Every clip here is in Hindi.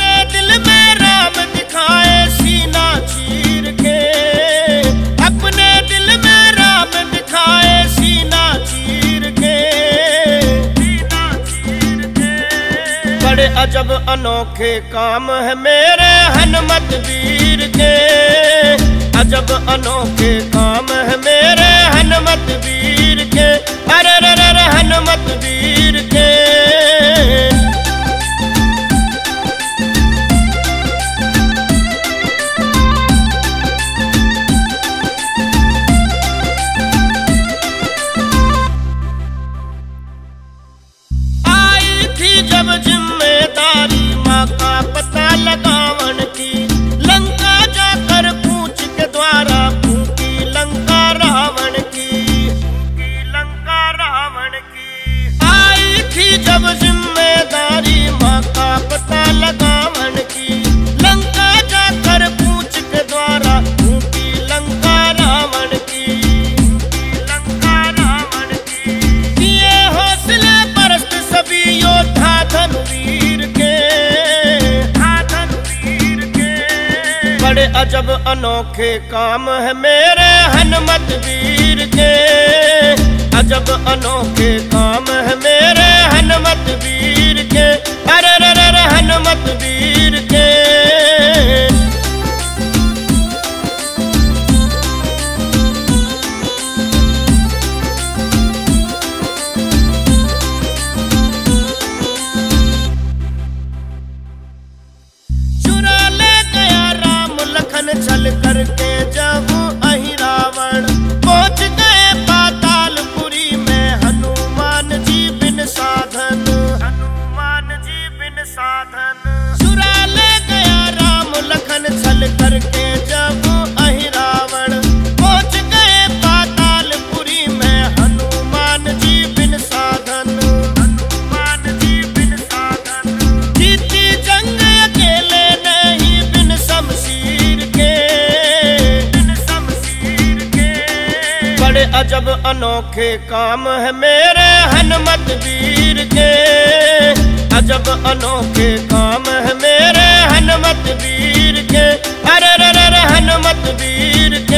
अपने दिल में राम दिखाए सीना चीर के, अपने दिल में राम दिखाए सीना चीर के, सीना चीर के। बड़े अजब अनोखे काम है मेरे हनुमत वीर के, अजब अनोखे काम है मेरे हनुमत वीर के, अरे रे रे हनुमत वीर के। आई थी जब जिम्मेदारी माँ का पता लगावन की, लंका जाकर पूछ के द्वारा फूकी लंका रावण की, फूकी लंका रावण की। आई थी जब जिम्मेदारी माँ का पता लगावन की, लंका जाकर पूछ के द्वारा फूकी लंका रावण की, फूकी लंका रावण की। किए हौसले परस्त सभी योद्धा धनुवीर के, धनुवीर के। बड़े अजब अनोखे काम है मेरे हनुमत वीर के, अजब अनोखे काम है मेरे हनुमत वीर के, अरे रे रे हनुमत वीर के। चुरा ले गया राम लखन छल करके जब अहि रावण, पहुंच गए पातालपुरी में हनुमान जी बिन साधन, हनुमान जी बिन साधन। चुरा ले गया राम लखन छल करके जब अहि रावण, पहुंच गए पातालपुरी में हनुमान जी बिन साधन, हनुमान जी बिन साधन। जीती जंग अकेले नहीं बिन शमशीर के, बिन शमशीर के। बड़े अजब अनोखे काम है मेरे हनुमत वीर के, अजब अनोखे काम है मेरे हनुमत वीर के, अरे रे रे हनुमत वीर के।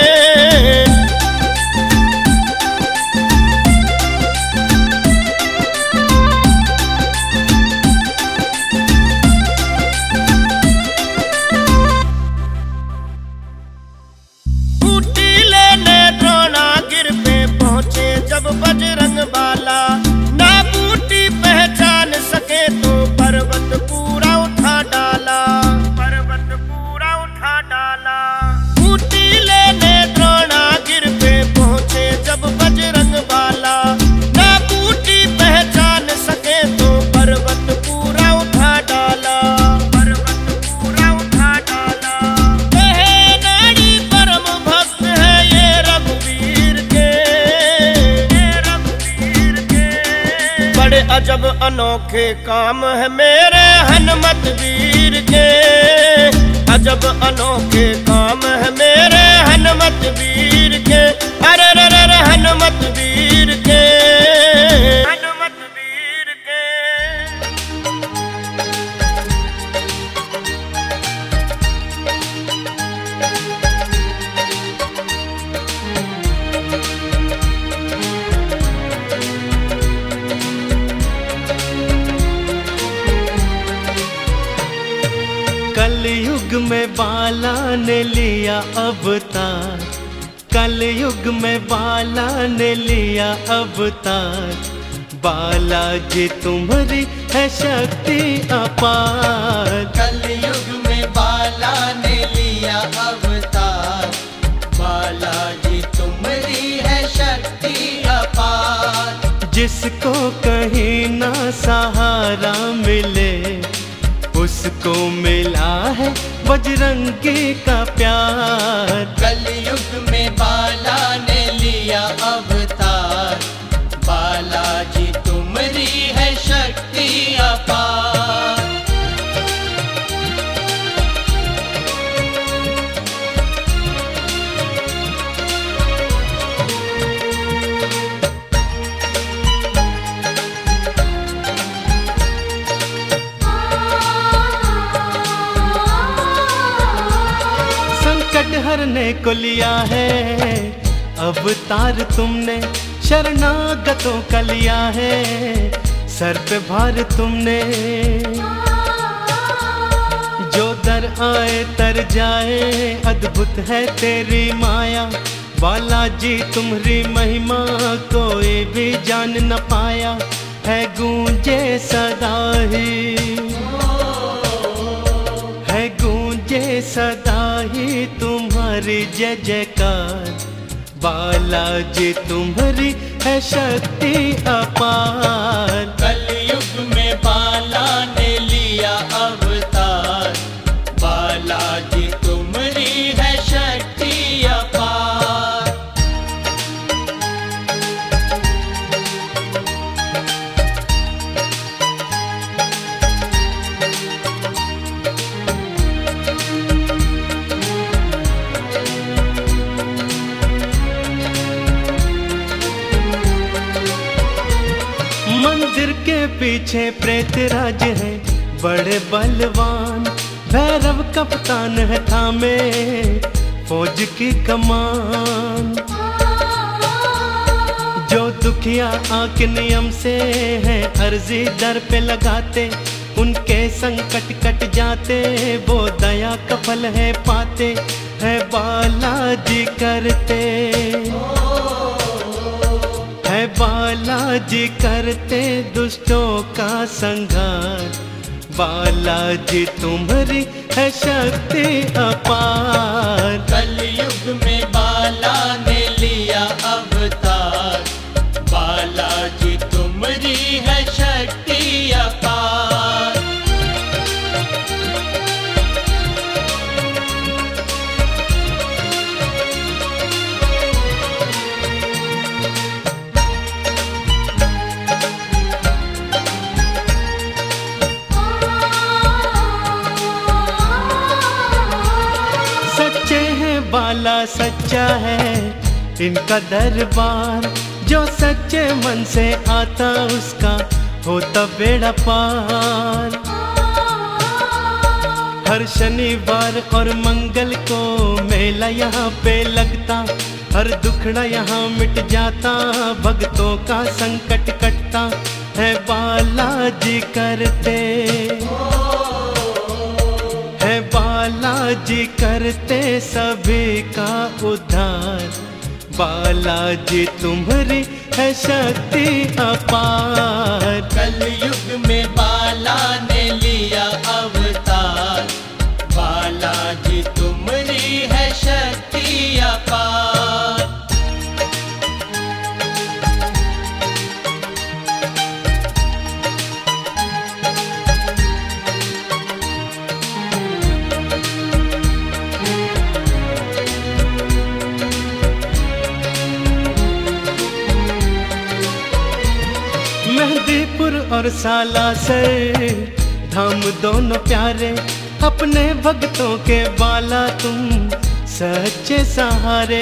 बूटी लेने द्रोणागिर पे पहुंचे जब बजरंग बाला, ना बूटी पहचान सके तो पर्वत पूरा उठा डाला, पर्वत पूरा उठा डाला। बूटी लेने द्रोणागिर पे पहुंचे जब बजरंग बाला, ना बूटी पहचान सके तो पर्वत पूरा उठा डाला, पर्वत पूरा उठा डाला। कहे नाड़ी परम भक्त है ये रघुवीर के, ये रघुवीर के। बड़े अजब अनोखे काम है मेरे हनुमत वीर के, अजब अनोखे काम है मेरे हनुमत वीर के, अरे रे रे हनुमत वीर के, हनुमत वीर के। कलयुग में बाला ने लिया अवतार, कलयुग में बाला ने लिया अवतार। बालाजी तुम्हारी है शक्ति अपार, कलयुग में बाला ने लिया अवतार। बालाजी तुम्हारी है शक्ति अपार। जिसको कहीं ना सहारा मिले उसको मिला है बजरंगी का प्यार। कलयुग में बाला ने लिया अवतार। बालाजी तुम्हारी है शक्ति अपार। भरने को लिया है अवतार तुमने, शरणागतों का लिया है सर पे भार तुमने। जो दर आए तर जाए, अद्भुत है तेरी माया। बालाजी तुम्हारी महिमा कोई भी जान न पाया, है गूंजे सदा ही, है गूंजे सदा ही तुम्हारी जय जयकार। बालाजी तुम्हारी है शक्ति अपार। कलयुग में बाला ने लिया अवतार, बालाजी तुम्हारी है शक्ति अपार। मंदिर के पीछे प्रेतराज है बड़े बलवान, भैरव कप्तान है थामे फौज की कमान। जो दुखिया आके नियम से है अर्जी दर पे लगाते, उनके संकट कट जाते, वो दया का फल है पाते, है बालाजी करते, है बालाजी करते दुष्टों का संहार। बालाजी तुम्हारी है शक्ति अपार। कलयुग में बाला ने लिया अवतार, बालाजी तुम्हारी है शक्ति अपार। बाला सच्चा है इनका दरबार, जो सच्चे मन से आता उसका होता बेड़ा पार। हर शनिवार और मंगल को मेला यहाँ पे लगता, हर दुखड़ा यहाँ मिट जाता, भक्तों का संकट कटता, है बालाजी करते, है बालाजी करते सभी का उद्धार। बालाजी तुम्हारी है शक्ति अपार। कलयुग में बाला ने लिया अवतार, बालाजी तुम्हारी है शक्ति अपार। मेहंदीपुर और सालासर धाम दोनों प्यारे, अपने भक्तों के बाला तुम सच्चे सहारे।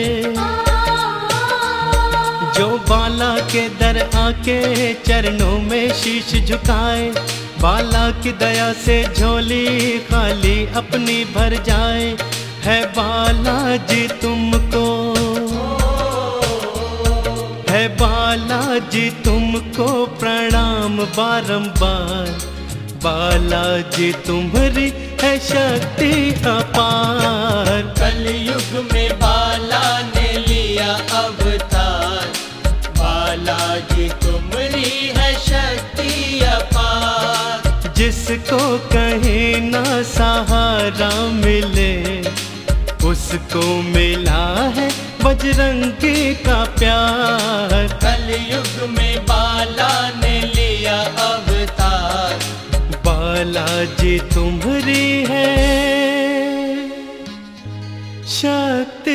जो बाला के दर आके चरणों में शीश झुकाए, बाला की दया से झोली खाली अपनी भर जाए, है बालाजी तुमको, है बालाजी तुमको प्रणाम बारंबार। बालाजी तुम्हारी है शक्ति अपार। कलयुग में बाला ने लिया अवतार, बालाजी तुम्हारी है शक्ति अपार। जिसको कहीं ना सहारा मिले, उसको मिला है बजरंगी का प्यार। कलयुग में बाला ने लिया अवतार, बालाजी तुम्हारी है शक्ति